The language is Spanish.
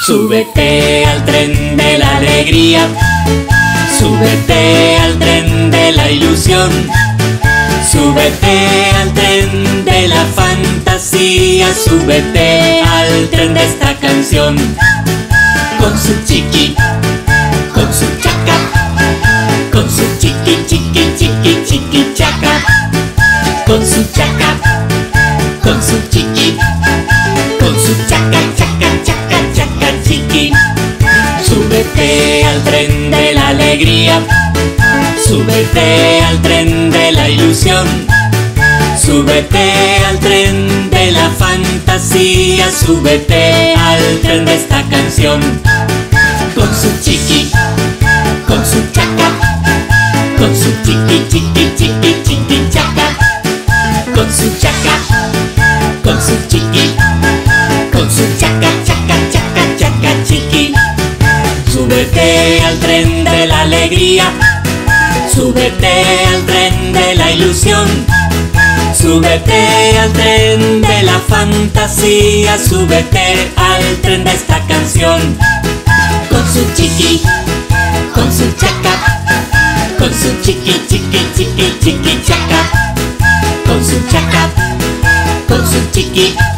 Súbete al tren de la alegría, súbete al tren de la ilusión, súbete al tren de la fantasía, súbete al tren de esta canción. Con su chiqui, con su chaca, con su chiqui, chiqui, chiqui, chiqui, chaca, con su chaca, con su chiqui, con su chaca, chaca, chaca, chaca, chiqui. Súbete al tren de la alegría, súbete al tren de la ilusión, súbete al tren de la fantasía, súbete al tren de esta canción. Con su chiqui, con su chaca, con su chiqui, chiqui, chiqui, chiqui, chaca, con su chaca, con su chiqui, con su chaca, chaca, chaca, chaca, chiqui. Súbete al tren de la alegría, súbete al tren de la ilusión, súbete al tren de la fantasía, súbete al tren de esta canción. Con su chiqui, con su chaca, con su chiqui, chiqui, chiqui, chiqui, chaca, con su chaca, con su chiqui.